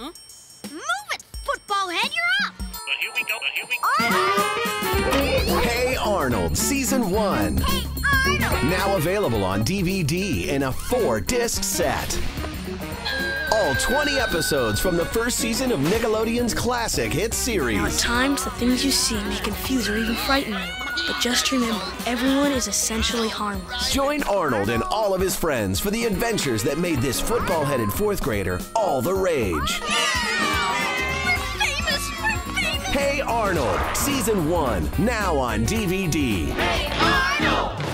Huh? Move it, football head, you're up! Here we go. Hey Arnold, Season 1. Hey, Arnold! Now available on DVD in a 4-disc set. All 20 episodes from the first season of Nickelodeon's classic hit series. Now, at times, the things you see may confuse or even frighten you. But just remember, everyone is essentially harmless. Join Arnold and all of his friends for the adventures that made this football-headed 4th grader all the rage. We're famous! We're famous! Hey Arnold, Season 1, now on DVD. Hey, Arnold!